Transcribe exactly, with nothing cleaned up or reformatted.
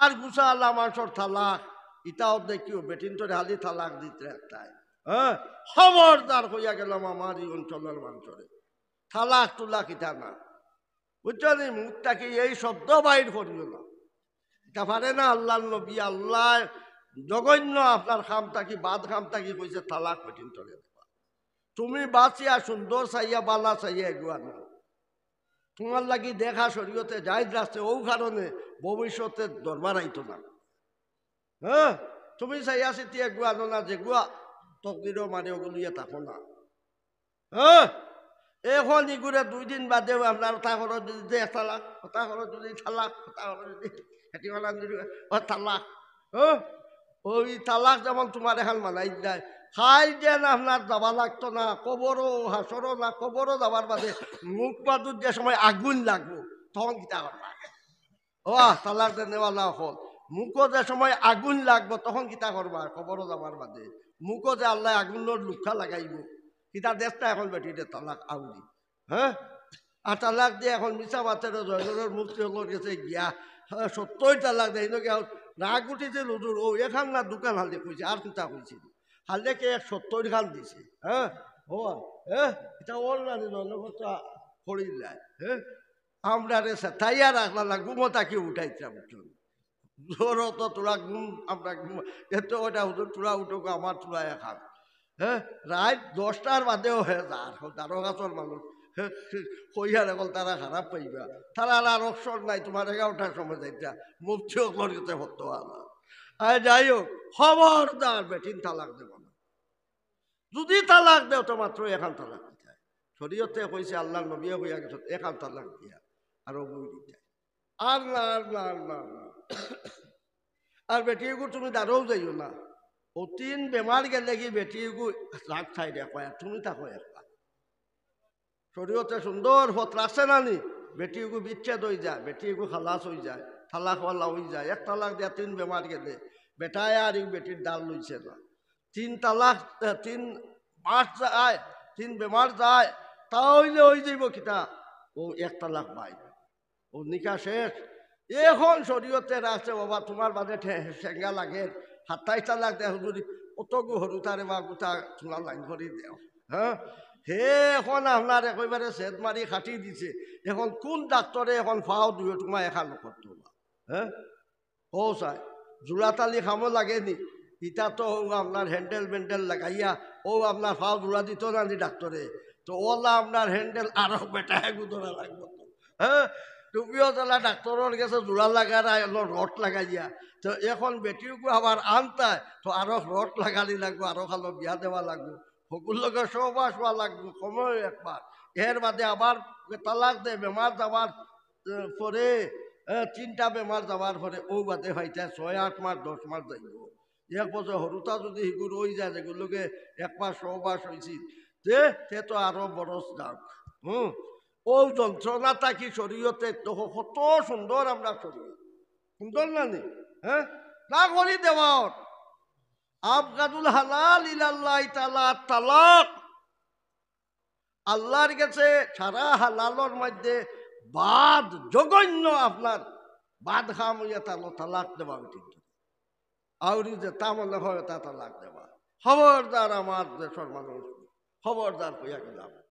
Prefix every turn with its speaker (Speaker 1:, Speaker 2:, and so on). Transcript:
Speaker 1: আর গুছা আল্লাহ মানুষের তালাক ইটাও দেখিও বেটিন তোরে হালি তালাক দিতে একটাই হ্যাঁ খবরদার হইয়া গেলাম আমার এই অঞ্চলের মানুষরে তালাক তুলাক ইটা না বুঝলি মুখটাকে এই শব্দ বাইর করিও না এটা পারে না আল্লাহর নবী আল্লাহ জঘন্য আপনার খামটা কি বাদ খামটা কি কইছে তালাক বেটিন তোরে দেবা তুমি বাঁচিয়া সুন্দর চাইয়া বালা চাইয়া এগুয়া না তোমার লাগি দেখা শরীয়তে যাই যাচ্ছে ও কারণে ভবিষ্যতে দরবার আইতো না হ্যাঁ তুমি চাইয়া চিতি এগুয়া আনো না যেগুয়া তকদিরও মানে ওগুলিয়ে থাকো না হ্যাঁ এখন ইগুরে দুই দিন বাদেও আপনার তা করো যদি তালাক তা করো যদি তালাক তা করো যদি হেঁটি মালান যদি তালাক হ্যাঁ ওই তালাক যেমন তোমার এখন মানাই যায় খাই দেন আপনার যাবা লাগতো না কবরও হাসরও না কবরও যাবার বাদে মুখ বাদুর যে সময় আগুন লাগবো তখন কিতা করবা ও তালাক যে নেওয়ালা হল মুখও যে সময় আগুন লাগবো তখন কিতা করবা কবরও যাবার বাদে মুখও যে আল্লাহ আগুনের লুক্ষা লাগাইব কিতা দেশটা এখন বেটিতে তালাক আউলি হ্যাঁ আর তালাক দিয়ে এখন মিশা বাতের জয়নুরের মুক্তি হল গেছে গিয়া সত্যই তালাক দেয় গিয়া রাগ উঠিছে লুজুর ও এখান না দোকান হালদে কইছে আর চিন্তা কইছিল হালদেকে এক সত্তর খান দিছে হ্যাঁ ও হ্যাঁ এটা ওর না জনগণটা খড়ি যায় হ্যাঁ আমরা রে তাইয়া রাখলা না ঘুমোতাকে উঠাইছে বুঝছেন জোর তো তোরা ঘুম আমরা ঘুম এত ওটা হুজুর তোরা উঠোক আমার তোরা এখান হ্যাঁ রাত দশটার বাদেও হয়ে যা দারো গাছর মানুষ কইয়া রেখল তারা খারাপ পাইবা তারা আর অবসর নাই তোমার এগারোটার সময় যাইতা মুক্তিও করিতে হতো আমার আর যাই হোক খবরদার বেটিন তালাক দেব না যদি তালাক দেও তো মাত্র এখান তালাক দিতে শরীয়তে কইছে আল্লাহ নবিয়ে হইয়া গেছে এখান তালাক দিয়া আর বই দিতে আর না আর না আর না আর বেটিগু তুমি দাঁড়াও যাইও না ও তিন বেমার গেলে কি বেটিগু রাগ খাই দেখো তুমি থাকো একটা শরীয়তে সুন্দর হত রাখছে না নি বেটিগু বিচ্ছেদ হয়ে যায় বেটিগু খালাস হয়ে যায় তালাকওয়ালা হয়ে যায় এক তালাক দিয়া তিন বেমার গেলে বেটায় আর এই বেটির ডাল লইছে না তিন তালাক তিন মাস যায় তিন বেমার যায় তাহলে ওই যাইব কিতা ও এক তালাক পাই ও নিকা শেষ এখন শরীয়তে রাখছে বাবা তোমার বাদে ঠেঙ্গা লাগে সাতাইশ তালাক দেয় যদি অতগু সরু তারে বা গোটা চোলা লাইন করে দেও হ্যাঁ হে এখন আপনার একেবারে সেদ মারি খাটি দিছে এখন কোন ডাক্তরে এখন ফাও দুয়ে তোমার একা করতো হ্যাঁ ও চাই জোড়াতালি খামো লাগেনি ইটা তো আপনার হ্যান্ডেল ব্যান্ডেল লাগাইয়া ও আপনার ফাও জোড়া দিত না নি ডাক্তরে তো ওলা আপনার হ্যান্ডেল আরো বেটায় গুদরা লাগবো তো হ্যাঁ টুপিও তোলা ডাক্তরের কাছে জোড়া লাগার রড লাগাইয়া তো এখন বেটিরকু আবার আনতায় তো আরো রড লাগালি লাগবো আরো খালো বিয়া দেওয়া লাগবো সকলকে সহবাস হওয়া লাগবো সময় একবার এর বাদে আবার তালাক দে বেমার যাবার পরে তিনটা বেমার যাবার পরে ও বাদে হইতে ছয় আট মাস দশ মাস যাইব এক বছর সরুতা যদি সিগুর হয়ে যায় যেগুলোকে এক মাস সহবাস হয়েছিল যে সে তো আরো বরস যাক হুম ও যন্ত্রণাটা কি শরীয়তে কত সুন্দর আমরা শরীর সুন্দর না নি হ্যাঁ না করি দেওয়ার আবগাদুল হালাল ইলাল্লাহ তাআলা তালাক আল্লাহর কাছে সারা হালালর মধ্যে বাদ জঘন্য আপনার বাদ খাম হইয়া তাহলে তালাক দেওয়া উচিত আউরি যে তা মনে হয় তা তালাক দেওয়া খবরদার আমার দেশের মানুষ খবরদার হইয়া গেলাম